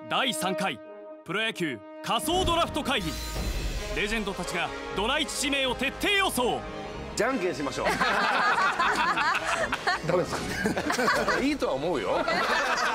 第3回プロ野球仮想ドラフト会議。レジェンドたちがドラ1指名を徹底予想。 じゃんけんしましょう。 ダメですか。いいとは思うよ。